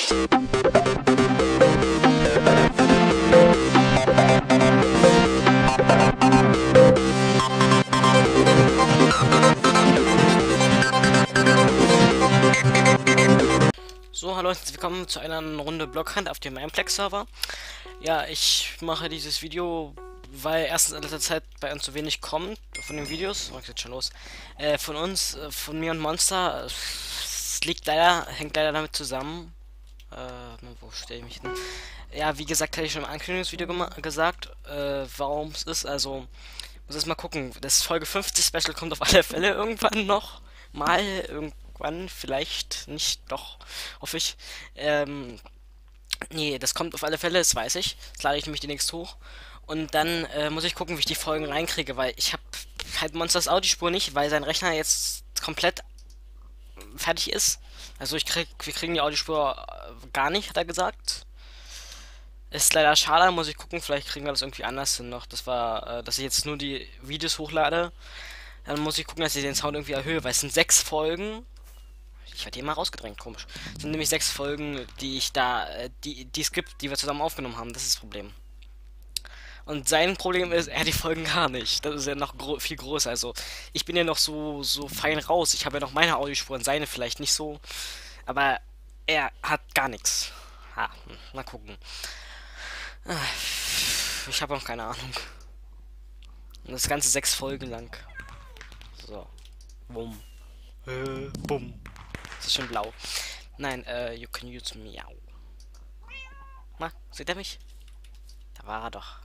So, hallo und herzlich willkommen zu einer Runde Blockhunt auf dem Mineplex-Server. Ja, ich mache dieses Video, weil erstens in letzter Zeit bei uns so wenig kommt von den Videos. Oh, geht schon los. Von uns, von mir und Monster. Es liegt leider, hängt leider damit zusammen. Wo stelle ich mich denn? Ja, wie gesagt, hatte ich schon im Ankündigungsvideo gesagt, warum es ist. Also, muss erst mal gucken. Das Folge 50 Special kommt auf alle Fälle irgendwann noch. Mal irgendwann, vielleicht nicht, doch, hoffe ich. Nee, das kommt auf alle Fälle, das weiß ich. Das lade ich nämlich demnächst hoch. Und dann muss ich gucken, wie ich die Folgen reinkriege, weil ich habe halt Monsters Audiospur nicht, weil sein Rechner jetzt komplett fertig ist. Also wir kriegen die Audiospur gar nicht, hat er gesagt. Ist leider schade, muss ich gucken, vielleicht kriegen wir das irgendwie anders hin noch. Das war, dass ich jetzt nur die Videos hochlade. Dann muss ich gucken, dass ich den Sound irgendwie erhöhe, weil es sind 6 Folgen. Ich werde hier mal rausgedrängt, komisch. Es sind nämlich 6 Folgen, die ich da, die es gibt, die wir zusammen aufgenommen haben. Das ist das Problem. Und sein Problem ist, er hat die Folgen gar nicht. Das ist ja noch viel größer. Also, ich bin ja noch so fein raus. Ich habe ja noch meine Audiospuren, seine vielleicht nicht so. Aber er hat gar nichts. Mal gucken. Ich habe noch keine Ahnung. Und das Ganze 6 Folgen lang. So. Bumm. Bumm. Das ist schön blau. Nein, you can use Miau. Na, sieht er mich? Da war er doch.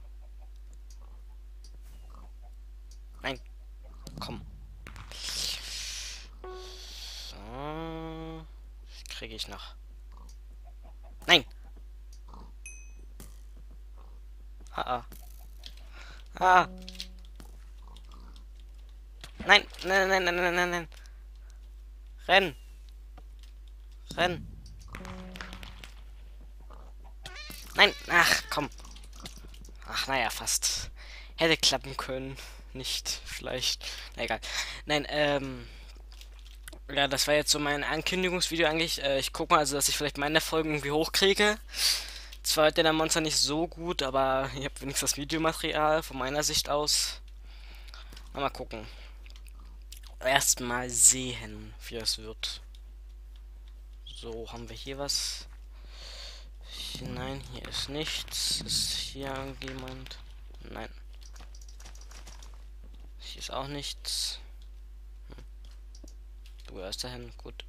Nein. Komm. So. Kriege ich noch. Nein. Ah. Nein, nein, nein, nein, nein, nein, nein. Renn. Renn. Nein, ach, komm. Ach, naja, fast. Hätte klappen können. Nicht, vielleicht. Na, egal. Nein, ja, das war jetzt so mein Ankündigungsvideo eigentlich. Ich gucke mal, also, dass ich vielleicht meine Folgen irgendwie hochkriege. Zwar hört der Monster nicht so gut, aber ihr habt wenigstens das Videomaterial von meiner Sicht aus. Mal gucken. Erstmal sehen, wie es wird. So, haben wir hier was? Nein, hier ist nichts. Ist hier irgendjemand? Nein. Hier ist auch nichts. Du gehörst dahin, gut.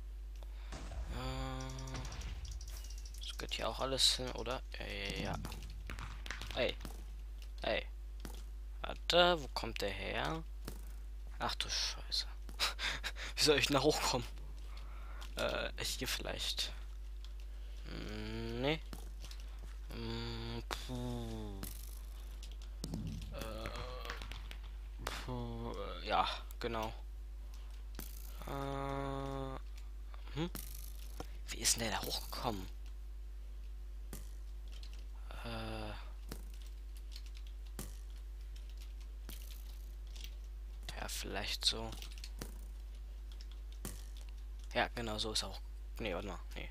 Das geht hier auch alles hin, oder? Ja. Ey. Ey. Warte, wo kommt der her? Ach du Scheiße. Wie soll ich nach hochkommen? Hier vielleicht. Nee. Ja, genau. Wie ist denn der da hochgekommen? Ja, vielleicht so. Ja, genau, so ist auch. Nee, warte mal. Nee.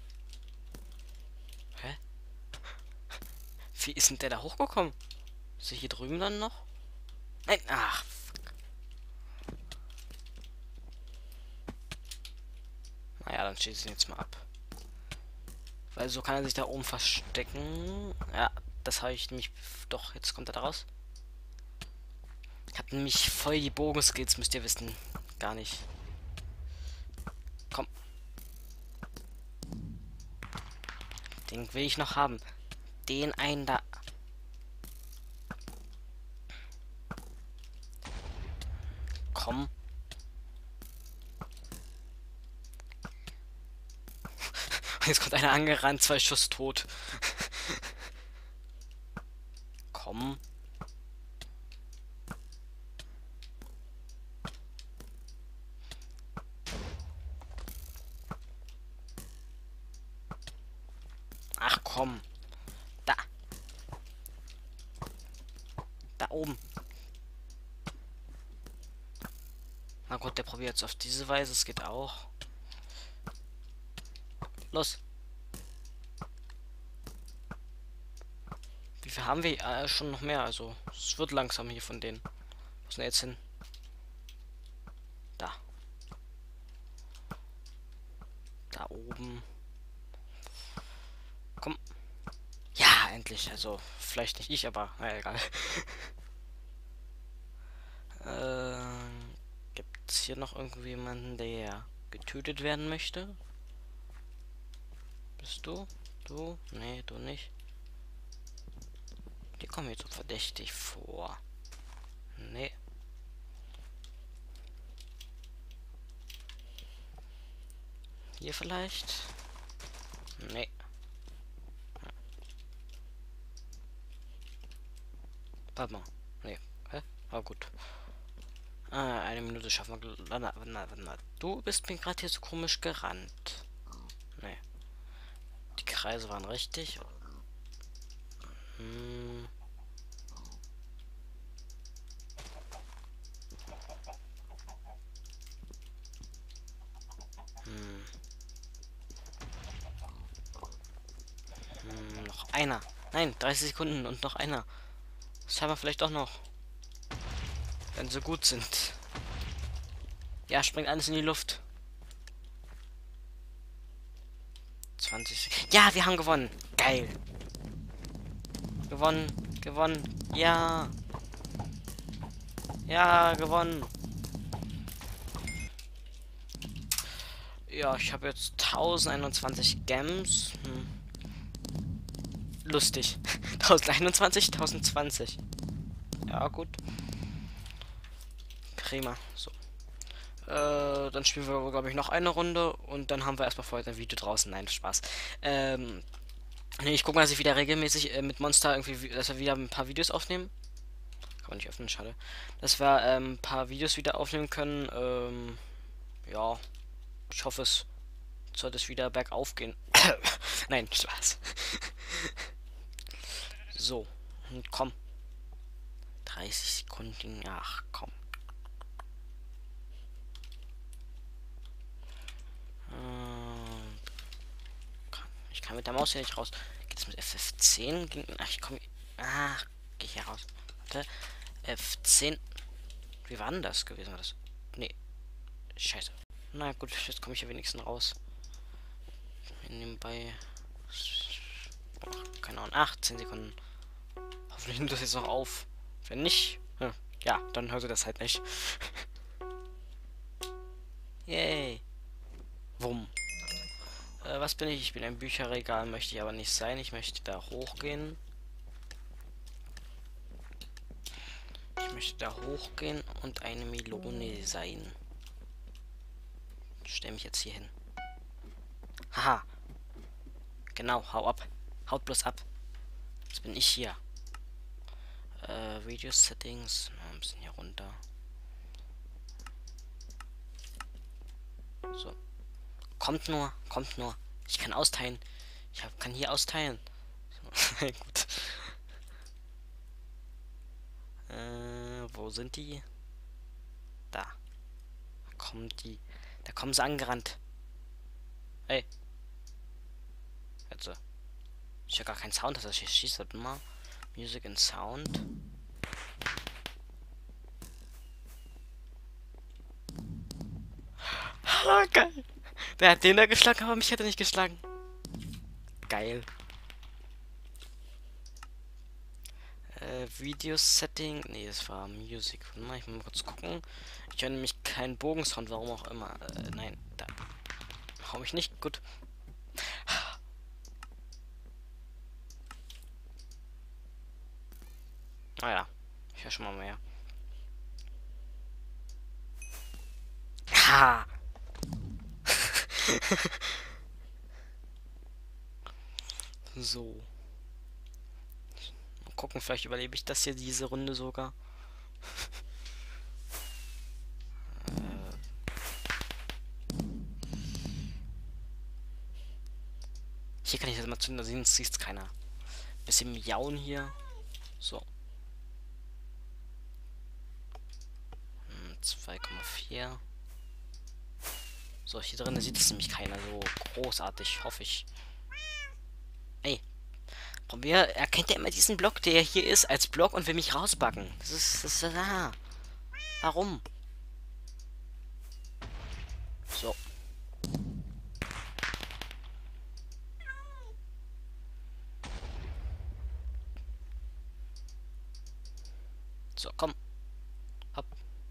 Hä? Wie ist denn der da hochgekommen? Ist er hier drüben dann noch? Nein, ach. Fuck. Naja, dann schieße ich ihn jetzt mal ab. Weil so kann er sich da oben verstecken. Ja, das habe ich nämlich. Doch, jetzt kommt er da raus. Ich habe nämlich voll die Bogenskills, müsst ihr wissen. Gar nicht. Komm. Den will ich noch haben. Den einen da. Komm. Jetzt kommt einer angerannt, 2 Schuss tot. Komm. Ach komm. Da. Da oben. Na gut, der probiert jetzt auf diese Weise. Es geht auch. Los. viel haben wir? Schon noch mehr. Also, es wird langsam hier von denen. Wo ist denn jetzt hin? Da. Da oben. Komm. Ja, endlich. Also, vielleicht nicht ich, aber naja, egal. Gibt es hier noch irgendjemanden, der getötet werden möchte? Bist du? Du? Nee, du nicht. Die kommen jetzt so verdächtig vor. Nee. Hier vielleicht? Nee. Warte mal. Nee. Hä? Ah, gut. Eine Minute schaffen wir. Na. Du bist mir gerade hier so komisch gerannt. Nee. Die Kreise waren richtig. Hm. Noch einer. Nein, 30 Sekunden und noch einer. Das haben wir vielleicht auch noch. Wenn sie gut sind. Ja, springt alles in die Luft. 20. Ja, wir haben gewonnen. Geil. Gewonnen. Gewonnen. Ja. Ja, gewonnen. Ja, ich habe jetzt 1021 Gems. Lustig. 1021, 1020. Ja, gut. Prima. So. Dann spielen wir, glaube ich, noch eine Runde und dann haben wir erstmal für heute ein Video draußen. Nein, Spaß. Nee, ich gucke mal, dass ich wieder regelmäßig mit Monster irgendwie, dass wir wieder ein paar Videos aufnehmen. Kann man nicht öffnen, schade. Dass wir ein paar Videos wieder aufnehmen können. Ja, ich hoffe, es sollte es wieder bergauf gehen. Nein, Spaß. So, und komm. 30 Sekunden, ach komm. Ich kann mit der Maus hier nicht raus. Geht es mit FF10? Ach, ich komme. Ach, geh hier raus. Warte. F10. Wie war denn das gewesen? War das? Nee. Scheiße. Na gut, jetzt komme ich ja wenigstens raus. Nebenbei. Keine Ahnung. 18 Sekunden. Hoffentlich nimmt das jetzt noch auf. Wenn nicht, ja, dann hört ihr das halt nicht. Yay. Wumm. Was bin ich? Ich bin ein Bücherregal, möchte ich aber nicht sein. Ich möchte da hochgehen. Ich möchte da hochgehen und eine Melone sein. Ich stelle mich jetzt hier hin. Haha. Genau, hau ab. Haut bloß ab. Jetzt bin ich hier. Video Settings. Ein bisschen hier runter. So. Kommt nur, kommt nur. Ich kann austeilen. Kann hier austeilen. Gut. Wo sind die? Da. Da kommen sie angerannt. Hey. Jetzt. Ich habe gar keinen Sound, dass das hier schießt. Warte mal. Music and Sound. Ah, geil. Der hat den da geschlagen, aber mich hat er nicht geschlagen. Geil. Video Setting. Nee, das war Music. Warte mal, ich muss mal kurz gucken. Ich höre nämlich keinen Bogensound, warum auch immer. Nein, da. Hau mich nicht. Gut. Naja, ich höre schon mal mehr. Ha! So. Mal gucken, vielleicht überlebe ich das hier diese Runde sogar. Hier kann ich das mal zünden, da sieht es keiner. Bisschen miauen hier. So. 2,4. So, hier drin sieht es nämlich keiner so großartig, hoffe ich. Ey, Probier, erkennt er immer diesen Block, der hier ist, als Block und will mich rausbacken. Warum? So. So, komm. Hopp.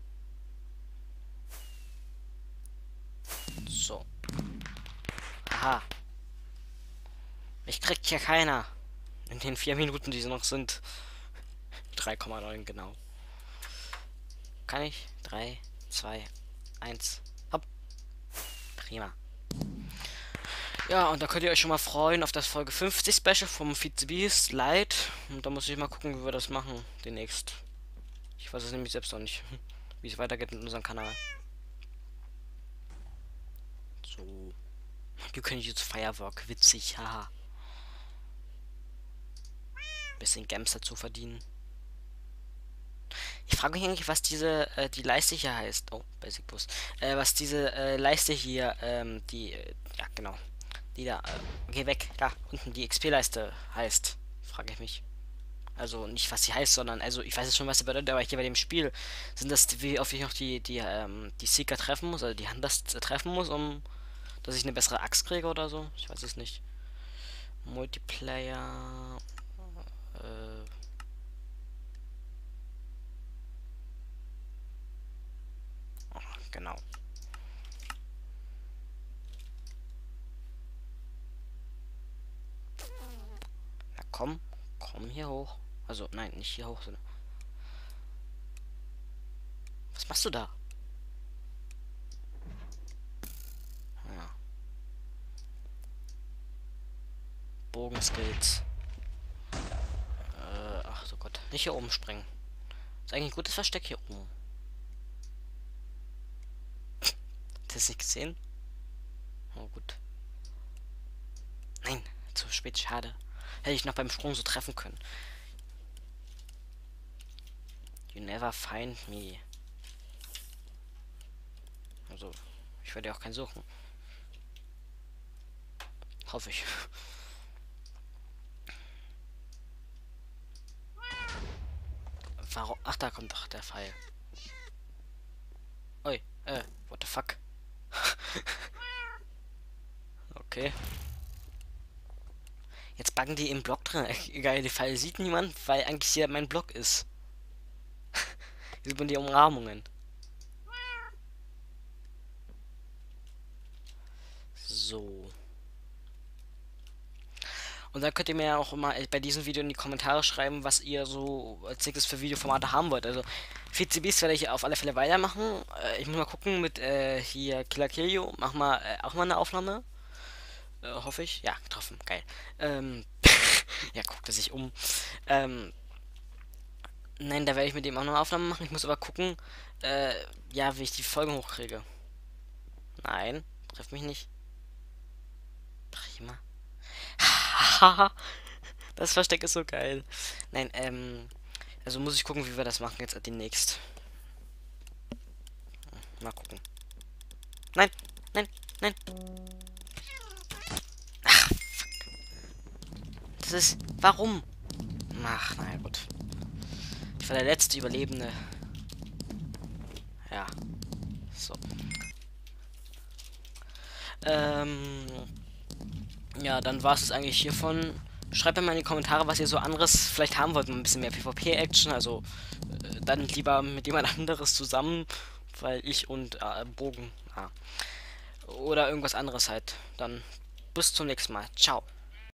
So. Aha. Ich krieg hier keiner. In den 4 Minuten, die noch sind. 3,9 genau. Kann ich? 3, 2, 1. Hopp. Prima. Ja, und da könnt ihr euch schon mal freuen auf das Folge 50 Special vom Feed the Beast Light. Und da muss ich mal gucken, wie wir das machen demnächst. Ich weiß es nämlich selbst noch nicht, wie es weitergeht mit unserem Kanal. So. You can use Firework. Witzig, haha. Bisschen Gems dazu verdienen. Ich frage mich eigentlich, was die Leiste hier heißt. Oh, Basic Bus. Was diese Leiste hier, ja, genau. Die da, geh weg, da, unten, die XP-Leiste heißt. Frage ich mich. Also nicht, was sie heißt, sondern, also ich weiß jetzt schon, was sie bedeutet, aber hier bei dem Spiel sind das, wie oft ich noch die Seeker treffen muss, also die Hunters treffen muss, um, dass ich eine bessere Axt kriege oder so. Ich weiß es nicht. Multiplayer, genau. Na komm, komm hier hoch. Also, nein, nicht hier hoch, sondern. Was machst du da? Ja. Bogenskills. Ach so Gott. Nicht hier oben springen. Ist eigentlich ein gutes Versteck hier oben. Hast du es nicht gesehen? Oh gut. Nein, zu spät, schade. Hätte ich noch beim Sprung so treffen können. You never find me. Also, ich werde ja auch keinen suchen. Hoffe ich. Warum? Ach, da kommt doch der Pfeil. Ui, what the fuck? Okay. Jetzt buggen die im Block drin. Egal, die Pfeile sieht niemand, weil eigentlich hier mein Block ist. Hier sieht man die Umrahmungen. So. Und dann könnt ihr mir ja auch mal bei diesem Video in die Kommentare schreiben, was ihr so als nächstes für Videoformate haben wollt. Also VCBs werde ich auf alle Fälle weitermachen. Ich muss mal gucken mit hier Killer Killio. Mach mal auch mal eine Aufnahme. Hoffe ich. Ja, getroffen. Geil. Ja, guckt er sich um. Nein, da werde ich mit dem auch noch eine Aufnahme machen. Ich muss aber gucken, ja, wie ich die Folgen hochkriege. Nein, treff mich nicht. Prima. Das Versteck ist so geil. Nein, also muss ich gucken, wie wir das machen jetzt demnächst. Mal gucken. Nein, nein, nein. Ach, fuck. Das ist. Warum? Ach, naja, gut. Ich war der letzte Überlebende. Ja. So. Ja, dann war es eigentlich hiervon. Schreibt mir mal in die Kommentare, was ihr so anderes vielleicht haben wollt. Ein bisschen mehr PvP-Action. Also dann lieber mit jemand anderes zusammen. Weil ich und Bogen. Oder irgendwas anderes halt. Dann bis zum nächsten Mal. Ciao.